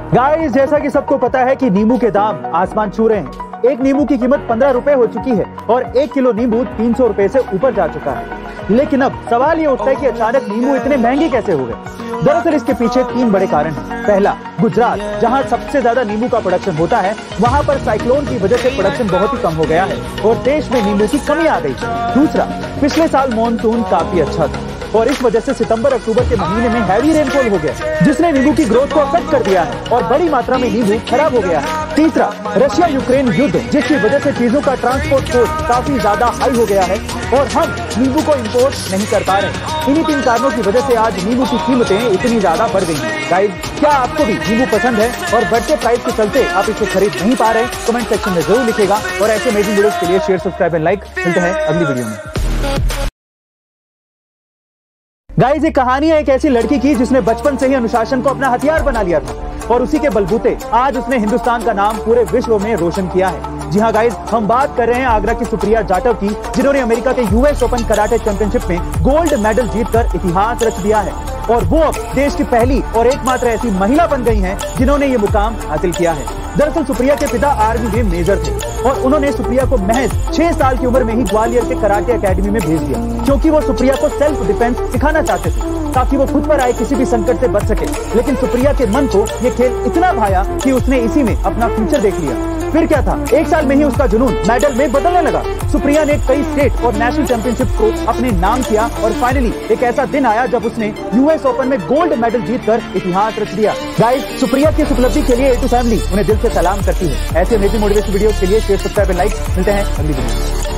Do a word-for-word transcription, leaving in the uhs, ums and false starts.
Guys, जैसा कि सबको पता है कि नींबू के दाम आसमान छू रहे हैं। एक नींबू की कीमत पंद्रह रुपए हो चुकी है और एक किलो नींबू तीन सौ रुपए से ऊपर जा चुका है। लेकिन अब सवाल ये उठता है कि अचानक नींबू इतने महंगे कैसे हो गए। दरअसल इसके पीछे तीन बड़े कारण हैं। पहला, गुजरात, जहां सबसे ज्यादा नींबू का प्रोडक्शन होता है, वहां पर साइक्लोन की वजह से प्रोडक्शन बहुत ही कम हो गया है और देश में नींबू की कमी आ गई। दूसरा, पिछले साल मॉनसून काफी अच्छा था और इस वजह से सितंबर अक्टूबर के महीने में हैवी रेनफॉल हो गया, जिसने नींबू की ग्रोथ को अफेक्ट कर दिया है और बड़ी मात्रा में नींबू खराब हो गया है। तीसरा, रशिया यूक्रेन युद्ध, जिसकी वजह से चीजों का ट्रांसपोर्ट कॉस्ट काफी ज्यादा हाई हो गया है और हम नींबू को इंपोर्ट नहीं कर पा रहे। इन्हीं तीन कारणों की वजह से आज नींबू की कीमतें इतनी ज्यादा बढ़ गई हैं। गाइस, क्या आपको भी नींबू पसंद है और बढ़ते प्राइस के चलते आप इसे खरीद नहीं पा रहे? कमेंट सेक्शन में जरूर लिखेगा और ऐसे अमेजिंग वीडियोस के लिए शेयर, सब्सक्राइब एंड लाइक। मिलते हैं अगली वीडियो में। गाइस, एक कहानी है एक ऐसी लड़की की जिसने बचपन से ही अनुशासन को अपना हथियार बना लिया था और उसी के बलबूते आज उसने हिंदुस्तान का नाम पूरे विश्व में रोशन किया है। जी हाँ गाइस, हम बात कर रहे हैं आगरा की सुप्रिया जाटव की, जिन्होंने अमेरिका के यूएस ओपन कराटे चैंपियनशिप में गोल्ड मेडल जीतकर इतिहास रच दिया है और वो अब देश की पहली और एकमात्र ऐसी महिला बन गई हैं जिन्होंने ये मुकाम हासिल किया है। दरअसल सुप्रिया के पिता आर्मी में मेजर थे और उन्होंने सुप्रिया को महज छह साल की उम्र में ही ग्वालियर के कराटे एकेडमी में भेज दिया, क्योंकि वो सुप्रिया को सेल्फ डिफेंस सिखाना चाहते थे ताकि वो खुद पर आए किसी भी संकट से बच सके। लेकिन सुप्रिया के मन को ये खेल इतना भाया कि उसने इसी में अपना फ्यूचर देख लिया। फिर क्या था, एक साल में ही उसका जुनून मेडल में बदलने लगा। सुप्रिया ने कई स्टेट और नेशनल चैंपियनशिप को अपने नाम किया और फाइनली एक ऐसा दिन आया जब उसने यूएस ओपन में गोल्ड मेडल जीतकर इतिहास रच दिया। गाइस, सुप्रिया की इस उपलब्धि के लिए ए टू फैमिली उन्हें दिल से सलाम करती है। ऐसे अमेजिंग मोटिवेशन वीडियोस के लिए शेयर, सब्सक्राइब एंड लाइक। मिलते हैं अगली वीडियो में।